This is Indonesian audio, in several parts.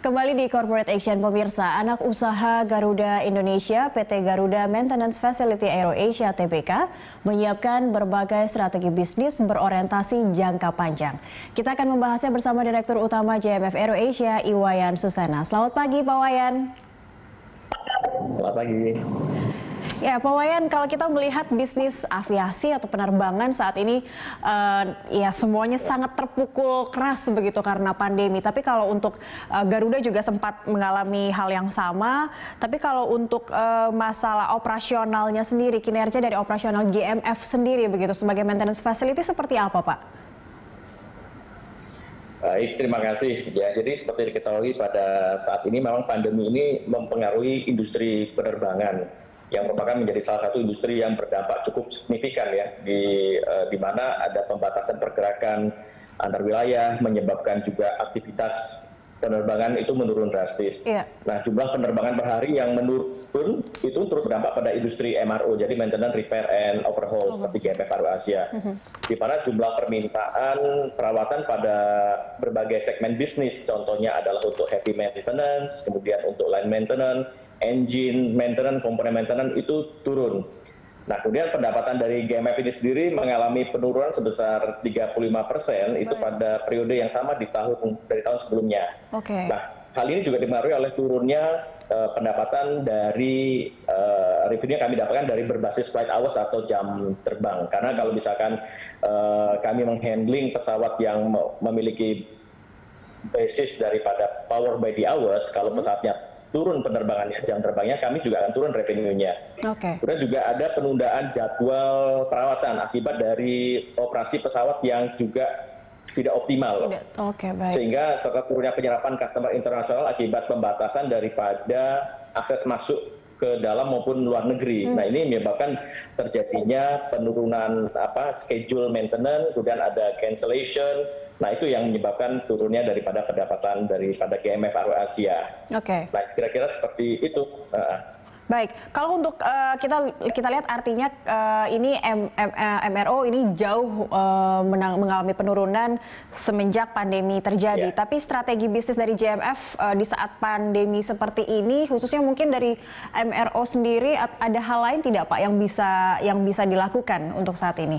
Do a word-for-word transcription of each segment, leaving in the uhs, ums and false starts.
Kembali di Corporate Action pemirsa, anak usaha Garuda Indonesia P T Garuda Maintenance Facility Aero Asia T B K menyiapkan berbagai strategi bisnis berorientasi jangka panjang. Kita akan membahasnya bersama Direktur Utama J M F Aero Asia Iwayan Susana. Selamat pagi Pak Wayan. Selamat pagi. Ya, Pak Wayan, kalau kita melihat bisnis aviasi atau penerbangan saat ini, uh, ya semuanya sangat terpukul keras begitu karena pandemi. Tapi kalau untuk uh, Garuda juga sempat mengalami hal yang sama. Tapi kalau untuk uh, masalah operasionalnya sendiri, kinerja dari operasional G M F sendiri begitu sebagai maintenance facility seperti apa, Pak? Baik, terima kasih. Ya, jadi seperti diketahui pada saat ini memang pandemi ini mempengaruhi industri penerbangan, yang merupakan menjadi salah satu industri yang berdampak cukup signifikan ya, di uh, di mana ada pembatasan pergerakan antar wilayah, menyebabkan juga aktivitas penerbangan itu menurun drastis. Yeah. Nah, jumlah penerbangan per hari yang menurun itu terus berdampak pada industri M R O, jadi maintenance, repair, and overhaul, oh. seperti G M F Aero Asia. Uh-huh. Di mana jumlah permintaan perawatan pada berbagai segmen bisnis, contohnya adalah untuk heavy maintenance, kemudian untuk line maintenance, engine maintenance, komponen maintenance itu turun. Nah, kemudian pendapatan dari G M F ini sendiri mengalami penurunan sebesar tiga puluh lima persen itu pada periode yang sama di tahun dari tahun sebelumnya. Okay. Nah, hal ini juga dipengaruhi oleh turunnya uh, pendapatan dari uh, revenue yang kami dapatkan dari berbasis flight hours atau jam terbang. Karena kalau misalkan uh, kami menghandling pesawat yang memiliki basis daripada power by the hours, kalau pesawatnya turun penerbangannya, jam terbangnya, kami juga akan turun revenue-nya. Okay. Kemudian juga ada penundaan jadwal perawatan akibat dari operasi pesawat yang juga tidak optimal. Tidak. Okay, baik. Sehingga serta turunnya penyerapan customer internasional akibat pembatasan daripada akses masuk ke dalam maupun luar negeri. Hmm. Nah, ini menyebabkan terjadinya penurunan apa schedule maintenance, kemudian ada cancellation. Nah, itu yang menyebabkan turunnya daripada pendapatan daripada G M F Aero Asia. Oke. Okay. Nah, kira-kira seperti itu. Uh. Baik, kalau untuk uh, kita kita lihat artinya uh, ini M, M, M R O ini jauh uh, menang, mengalami penurunan semenjak pandemi terjadi. Yeah. Tapi strategi bisnis dari J M F uh, di saat pandemi seperti ini, khususnya mungkin dari M R O sendiri, ada hal lain tidak Pak yang bisa yang bisa dilakukan untuk saat ini?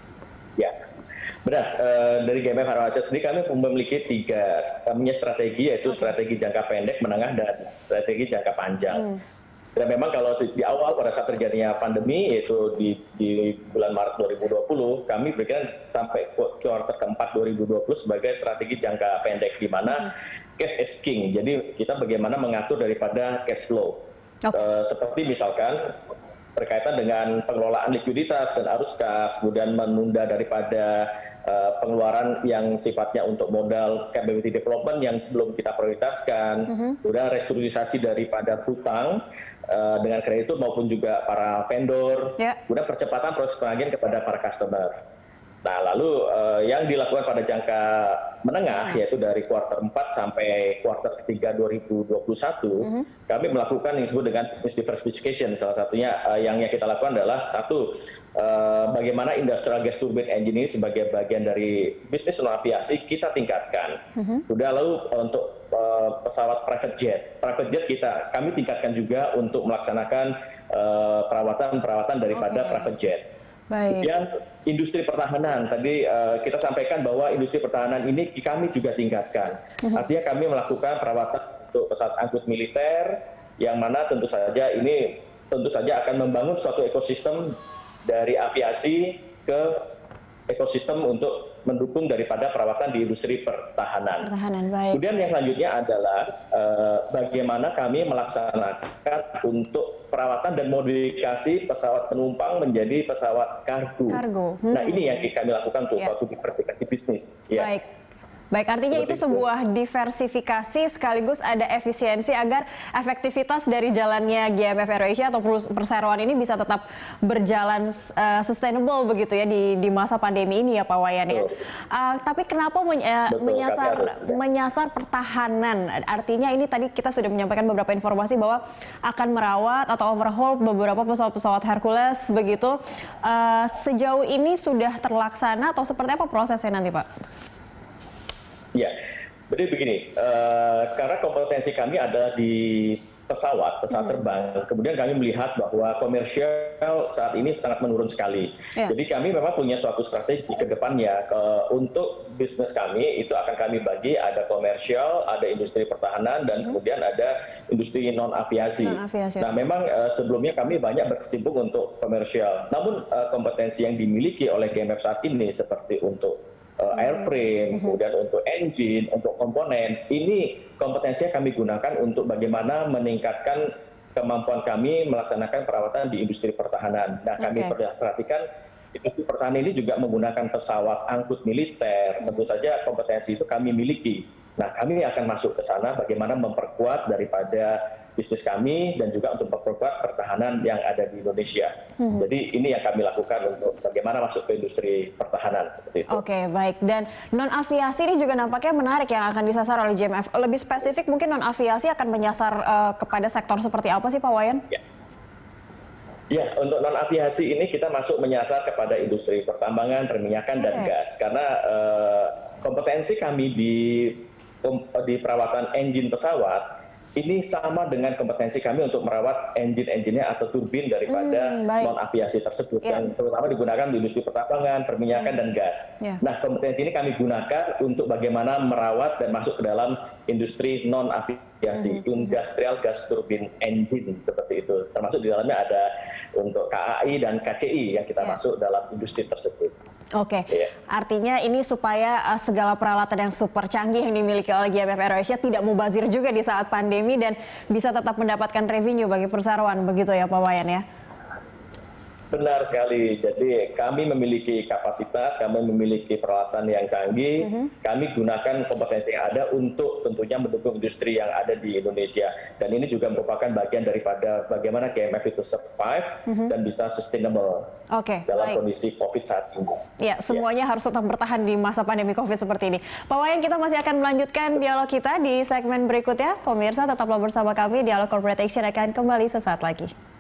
Ya. Benar, uh, dari G M F Aero Asia sendiri kami memiliki tiga punya strategi, yaitu okay. strategi jangka pendek, menengah, dan strategi jangka panjang. Hmm. Dan memang kalau di awal pada saat terjadinya pandemi, yaitu di, di bulan Maret dua ribu dua puluh, kami berikan sampai kuartal keempat dua ribu dua puluh sebagai strategi jangka pendek, di mana hmm. cash is king. Jadi kita bagaimana mengatur daripada cash flow. Okay. Uh, seperti misalkan berkaitan dengan pengelolaan likuiditas dan arus kas, kemudian menunda daripada uh, pengeluaran yang sifatnya untuk modal capability development yang belum kita prioritaskan, uh-huh. kemudian restrukturisasi daripada hutang uh, dengan kreditur maupun juga para vendor, yeah. kemudian percepatan proses penagihan kepada para customer. Nah, lalu uh, yang dilakukan pada jangka menengah, yaitu dari kuartal empat sampai kuartal ketiga dua ribu dua puluh satu, uh-huh. kami melakukan yang disebut dengan business diversification. Salah satunya uh, yang kita lakukan adalah satu, uh, bagaimana industrial gas turbine engine ini sebagai bagian dari bisnis non aviasi kita tingkatkan. Uh-huh. Sudah lalu uh, untuk uh, pesawat private jet, private jet kita kami tingkatkan juga untuk melaksanakan perawatan-perawatan uh, daripada okay. private jet. Baik. Kemudian industri pertahanan, tadi uh, kita sampaikan bahwa industri pertahanan ini kami juga tingkatkan. Uh-huh. Artinya kami melakukan perawatan untuk pesawat angkut militer, yang mana tentu saja ini tentu saja akan membangun suatu ekosistem dari aviasi ke ekosistem untuk mendukung daripada perawatan di industri pertahanan. Pertahanan, baik. Kemudian yang selanjutnya adalah uh, bagaimana kami melaksanakan untuk perawatan dan modifikasi pesawat penumpang menjadi pesawat kargo. Kargo. Hmm. Nah, ini yang kami lakukan untuk yeah. suatu diversifikasi bisnis. Ya. Baik. Baik, artinya itu sebuah diversifikasi sekaligus ada efisiensi agar efektivitas dari jalannya G M F Aero Asia atau perseroan ini bisa tetap berjalan uh, sustainable begitu ya di, di masa pandemi ini ya Pak Wayan ya. Uh, tapi kenapa men, uh, Betul, menyasar harus, ya. menyasar pertahanan? Artinya ini tadi kita sudah menyampaikan beberapa informasi bahwa akan merawat atau overhaul beberapa pesawat-pesawat Hercules begitu. Uh, sejauh ini sudah terlaksana atau seperti apa prosesnya nanti Pak? Ya, Jadi begini, uh, karena kompetensi kami adalah di pesawat, pesawat hmm. terbang. Kemudian kami melihat bahwa komersial saat ini sangat menurun sekali. Yeah. Jadi kami memang punya suatu strategi ke depannya. Ke, untuk bisnis kami itu akan kami bagi, ada komersial, ada industri pertahanan, dan hmm. kemudian ada industri non-aviasi. Non-aviasi. Nah memang uh, sebelumnya kami banyak berkecimpung untuk komersial. Namun uh, kompetensi yang dimiliki oleh G M F saat ini seperti untuk Uh, airframe, kemudian untuk engine, untuk komponen, ini kompetensinya kami gunakan untuk bagaimana meningkatkan kemampuan kami melaksanakan perawatan di industri pertahanan. Nah, kami okay. perhatikan industri pertahanan ini juga menggunakan pesawat angkut militer, tentu saja kompetensi itu kami miliki. Nah, kami akan masuk ke sana bagaimana memperkuat daripada bisnis kami dan juga untuk memperkuat pertahanan yang ada di Indonesia. Hmm. Jadi ini yang kami lakukan untuk bagaimana masuk ke industri pertahanan seperti itu. Oke, okay, baik. Dan non aviasi ini juga nampaknya menarik yang akan disasar oleh G M F. Lebih spesifik mungkin non aviasi akan menyasar uh, kepada sektor seperti apa sih Pak Wayan? Ya. Ya, untuk non aviasi ini kita masuk menyasar kepada industri pertambangan, perminyakan, okay. dan gas. Karena uh, kompetensi kami di di perawatan engine pesawat ini sama dengan kompetensi kami untuk merawat engine-engine-nya atau turbin daripada hmm, non-aviasi tersebut, yeah. yang terutama digunakan di industri pertambangan, perminyakan, hmm. dan gas. Yeah. Nah, kompetensi ini kami gunakan untuk bagaimana merawat dan masuk ke dalam industri non-aviasi, hmm. industrial gas turbine engine, seperti itu. Termasuk di dalamnya ada untuk K A I dan K C I yang kita yeah. masuk dalam industri tersebut. Oke, okay. yeah. artinya ini supaya uh, segala peralatan yang super canggih yang dimiliki oleh G M F AeroAsia tidak mubazir juga di saat pandemi dan bisa tetap mendapatkan revenue bagi perusahaan, begitu ya Pak Wayan ya? Benar sekali. Jadi kami memiliki kapasitas, kami memiliki peralatan yang canggih, mm-hmm. kami gunakan kompetensi yang ada untuk tentunya mendukung industri yang ada di Indonesia. Dan ini juga merupakan bagian daripada bagaimana G M F itu survive mm-hmm. dan bisa sustainable okay, dalam baik. kondisi COVID saat ini. Ya, semuanya ya. harus tetap bertahan di masa pandemi COVID seperti ini. Pak Wayan, kita masih akan melanjutkan dialog kita di segmen berikutnya. Pemirsa, tetaplah bersama kami. Dialog Corporate Action akan kembali sesaat lagi.